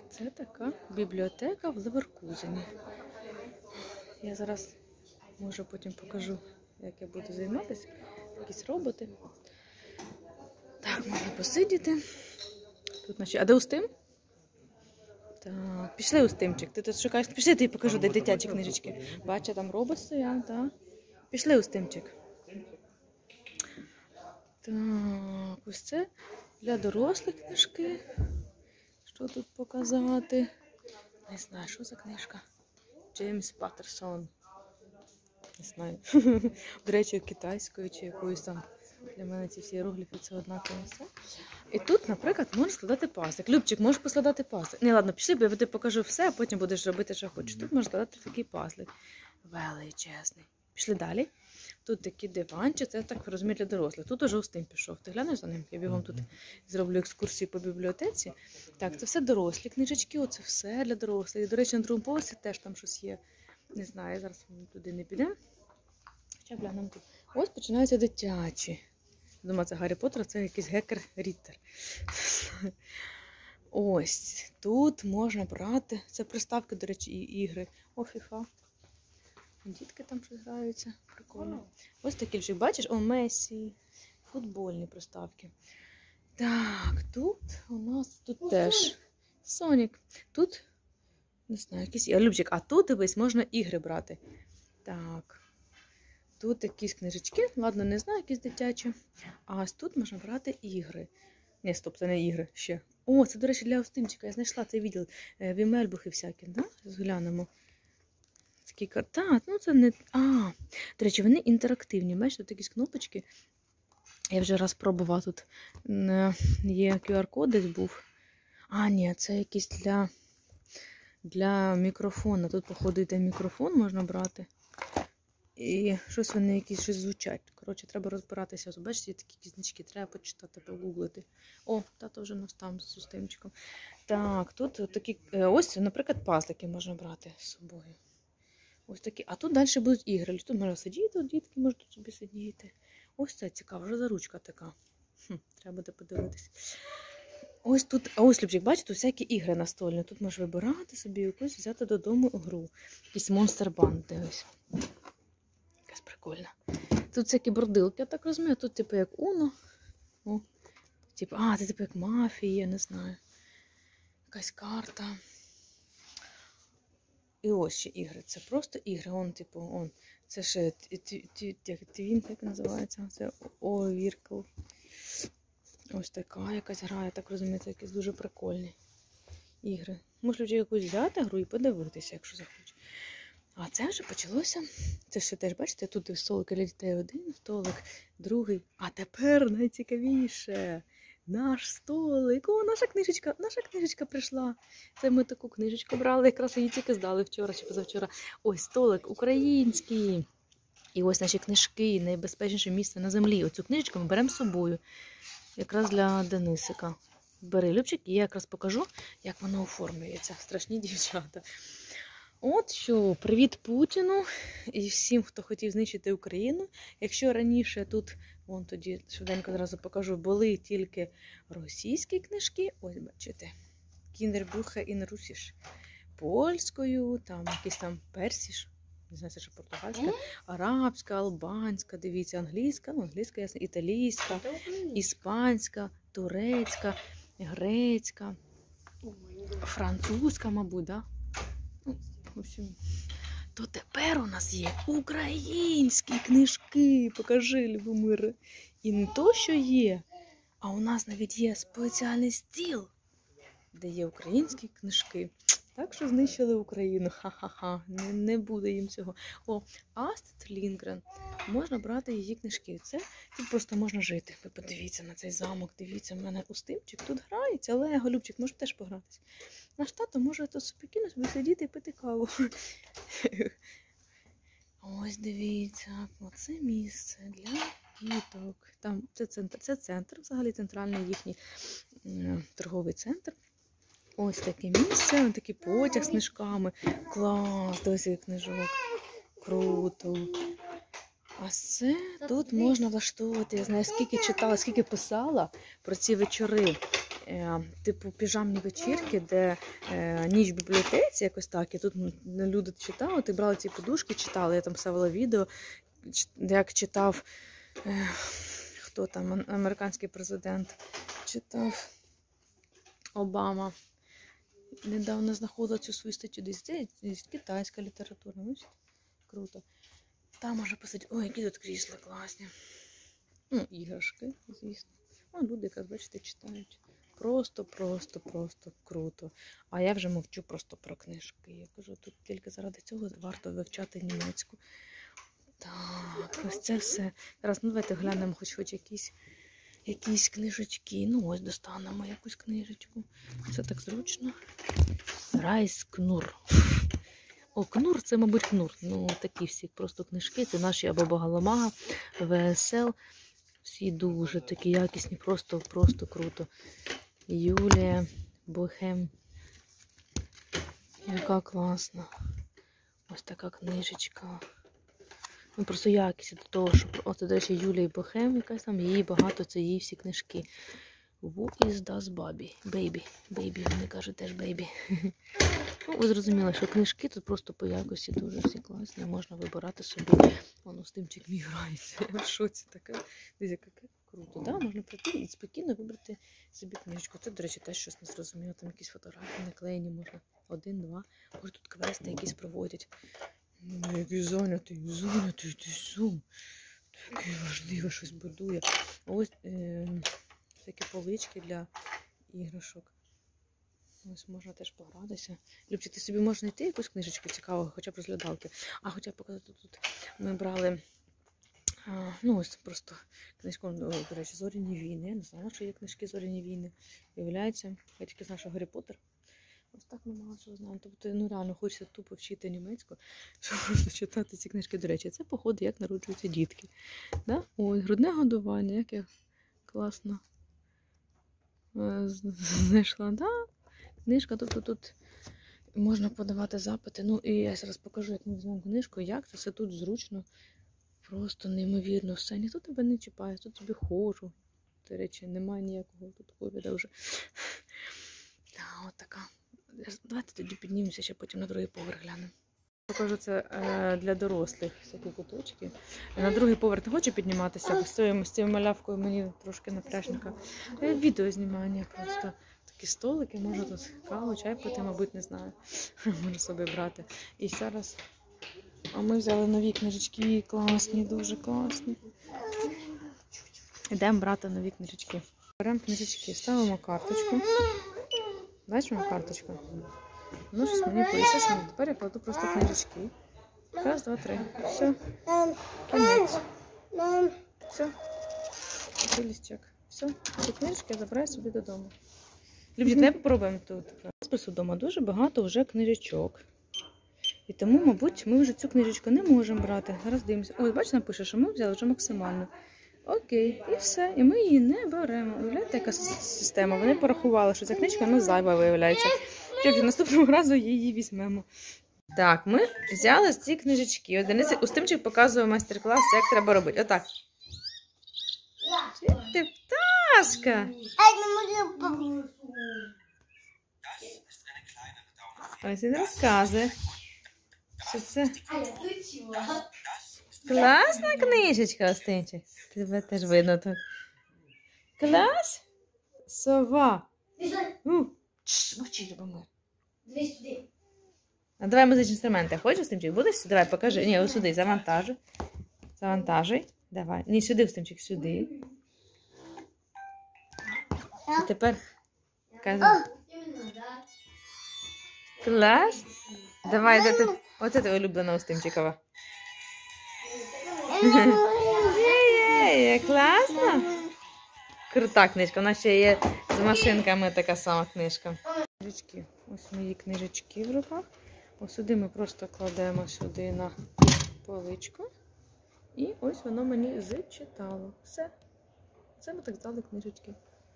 Це така бібліотека в Леверкузені. Я зараз, може, потім покажу, як я буду займатися. Якісь роботи. Так, можна посидіти. Тут наші... А де Устим? Так, пішли, Устимчик. Ти тут шукаєш? Пішли, я тобі покажу, де дитячі книжечки. Бачу, там робот стояв, так. Пішли, Устимчик. Так, ось це для дорослих книжки. Що тут показати? Не знаю, що за книжка. Джеймс Паттерсон. Не знаю. До речі, китайською чи якоюсь там. Для мене ці всі іерогліфи це однаково все. І тут, наприклад, можна складати пазлик. Любчик, можеш поскладати пазлик. Не, ладно, пішли, бо я тобі покажу все, а потім будеш робити, що хочеш. Тут можна складати такий пазлик. Величезний. Пішли далі. Тут такі диванчі, це так розумію для дорослих. Тут уже Устим пішов. Ти глянеш за ним? Я бігом тут зроблю екскурсію по бібліотеці. Так, це все дорослі книжечки, оце все для дорослих. І, до речі, на другому поверсі теж там щось є. Не знаю, зараз ми туди не підемо. Хоча глянемо тут. Ось починаються дитячі. Думаю, це Гаррі Поттер, це якийсь гекер-ріттер. Ось, тут можна брати. Це приставки, до речі, і ігри. О, фіфа. Дітки там щось граються. Прикольно. Ось такі вже, бачиш, о, Месі. Футбольні приставки. Так, тут у нас тут теж Сонік. Тут, не знаю, якийсь, Любчик, а тут, дивись, можна ігри брати. Так. Тут якісь книжечки, ладно, не знаю, якісь дитячі. А ось тут можна брати ігри. Ні, стоп, це не ігри ще. О, це, до речі, для Устимчика. Я знайшла цей відділ вімельбухи всякі, да? Зглянемо. Такі карта, ну це не... до речі, вони інтерактивні. Бачите, тут якісь кнопочки. Я вже раз пробувала тут. Є QR-код десь був. Ні, це якісь для мікрофона. Тут, походу, йде мікрофон, можна брати. І щось вони якісь щось звучать. Коротше, треба розбиратися. Ось, бачите, є такі значки, треба почитати, погуглити. О, тато вже нас там з Устимчиком. Так, тут такі, ось, наприклад, пазлики можна брати з собою. Ось такі. А тут далі будуть ігри. Тут можна сидіти, тут дітки можуть тут собі сидіти. Ось це цікаво, вже за ручка така. Треба буде подивитися. Ось тут, ось, Любчик, бачите, тут всякі ігри настольні. Тут можеш вибирати собі якусь, взяти додому гру. Якийсь Monster Band, дивись. Якась прикольна. Тут всякі бордилки, я так розумію. Тут типу як Uno. О, типу, це типу як мафія, не знаю. Якась карта. І ось ще ігри. Це просто ігри. Це ще твін, як називається. Це Овіркл. Ось така якась гра, я так розумію, це якісь дуже прикольні ігри. Можна вже якусь взяти гру і подивитися, якщо захочеш. А це вже почалося. Це ще теж, бачите, тут столик для дітей один, столик другий. А тепер найцікавіше. Наш столик. О, наша книжечка прийшла. Це ми таку книжечку брали, якраз її тільки здали вчора чи позавчора. Ось столик український. І ось наші книжки, найбезпечніше місце на землі. Оцю книжечку ми беремо з собою. Якраз для Денисика. Бери, Любчик, і я якраз покажу, як воно оформлюється. Страшні дівчата. От що, привіт Путіну і всім, хто хотів знищити Україну. Якщо раніше тут, вон тоді, швиденько одразу покажу, були тільки російські книжки, ось бачите, Кіндербухе ін Русіш, польською, там якийсь там персіш, не знаю, це що португальська, арабська, албанська, дивіться, англійська, англійська, ясно, італійська, іспанська, турецька, грецька, французька, мабуть, да? В общем, то тепер у нас є українські книжки. Покажи, Любомире. І не то, що є, а у нас навіть є спеціальний стіл, де є українські книжки. Так що знищили Україну. Ха-ха-ха. Не буде їм цього. О, Астрид Лінгрен. Можна брати її книжки. Тут просто можна жити. Ви подивіться на цей замок. Дивіться, в мене Устимчик тут грається. Лего, Любчик, може теж погратися. Наш тато може тут спокійно собі сидіти і пити каву. Ось дивіться. Оце місце для діток. Там це центр, взагалі центральний їхній торговий центр. Ось таке місце, ось такий потяг з книжками. Клас, дивись, який книжок. Круто. А це тут можна влаштовувати, я знаю, скільки читала, скільки писала про ці вечори типу піжамні вечірки, де ніч в бібліотеці, якось так. І тут люди читали, ти брали ці подушки, читали. Я там ставила відео, як читав, хто там, американський президент, читав Обама. Недавно знаходила цю свою статтю, десь китайська література. Бачите? Круто. Там можна посидіти. Ой, які тут крісла класні. Ну, іграшки, звісно. А люди, якраз, бачите, читають. Просто круто. А я вже мовчу просто про книжки. Я кажу, тут тільки заради цього варто вивчати німецьку. Так, ось це все. Зараз, ну давайте глянемо хоч якісь книжечки. Ну ось достанемо якусь книжечку. Це так зручно. Райскнур. О, кнур, це, мабуть, кнур. Ну, такі всі просто книжки. Це наші або Багаламага, ВСЛ. Всі дуже такі якісні, просто круто. Юлія Бохем. Яка класна. Ось така книжечка. Ну, просто якість до того, що... Оце, до речі, Юлія Бохем якась там, її багато, це її всі книжки. Who is das baby? Baby, вони кажуть теж baby. Ну, ви зрозуміли, що книжки тут просто по якості дуже всі класні. Можна вибирати собі. Воно з тимчик мій грається. Я в шоці така. Дивіться, яке круто. Да? Можна прийти і спокійно вибрати собі книжечку. Це, до речі, теж щось не зрозуміло. Там якісь фотографії наклеєні можна. 1, 2. Може тут квести якісь проводять. Який зайнятий, ти зум. Таке важливе щось будує. Ось такі полички для іграшок. Ось можна теж погратися. Любче, ти собі можеш знайти якусь книжечку цікаву, хоча б розглядалки. А хоча б показати тут. Ми брали, ну ось просто книжку, до речі, «Зоряні війни». Я не знала, що є книжки «Зоряні війни». Виявляється, я тільки знаю, що «Гаррі Поттер». Ось так ми мало чого знаємо. Тобто, ну реально, хочеться тупо вчити німецьку, щоб просто читати ці книжки. До речі, це, походу, як народжуються дітки. Да? Ось, грудне годування, як я класно знайшла. Да? Книжка, тобто тут можна подавати запити. Ну, і я зараз покажу, як ми візьмемо книжку, як це все тут зручно. Просто неймовірно все. Ніхто тебе не чіпає, тут тобі ходжу. До речі, немає ніякого тут ковіда вже. От така. Давайте тоді піднімемося, ще потім на другий поверх глянемо. Покажу це для дорослих, всякі куточки. На другий поверх не хочу підніматися, бо з цією малявкою мені трошки напряжненько. Відео знімання просто. Такі столики, можна тут каву, чай пити, мабуть, не знаю. Можу собі брати. І зараз ми взяли нові книжечки, класні, дуже класні. Йдемо брати нові книжечки. Беремо книжечки, ставимо карточку. Бачимо карточку? Ну, щось мені пишеш, тепер я кладу просто книжечки. Раз, два, три. Все. Кінець. Все. Лісток. Все. Ці книжечки я забираю собі додому. Любі, давай попробуємо тут. У нас вдома дуже багато вже книжечок. І тому, мабуть, ми вже цю книжечку не можемо брати. Зараз дивимося. Ось, бачите, напише, що ми взяли вже максимально. Окей, і все. І ми її не беремо. Уявляєте, яка система? Вони порахували, що ця книжка, ну, зайва, виявляється. Тобто, наступного разу її візьмемо. Так, ми взяли ці книжечки. Ось Денис Устимчик показує майстер-клас, як треба робити. Отак. Ти пташка! Ось він розказує. Що це? Класна книжечка, Устимчик. Тебе теж видно тут. Клас? Сова. Мовчи, Любомир. А давай музичні інструменти. Хочеш, Устимчик? Будеш? Давай, покажи. Ні, ось сюди, завантажуй. Завантажуй. Давай. Ні, сюди, Устимчик, сюди. І тепер кажи. Клас? Давай, де ти? Оце твоя улюблена Устимчикова. Є, класно? Крута книжка. У нас ще є з машинками така сама книжка. Книжечки. Ось мої книжечки в руках. Ось сюди ми просто кладемо сюди на поличку. І ось воно мені зачитало. Все. Це ми так здали книжечки.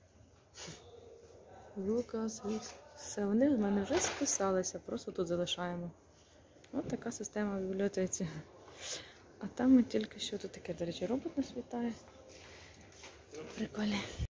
Лукас, все, вони в мене вже списалися, просто тут залишаємо. Ось така система в бібліотеці. А там ми тільки що тут таке, до речі, робот нас вітає. Прикольно.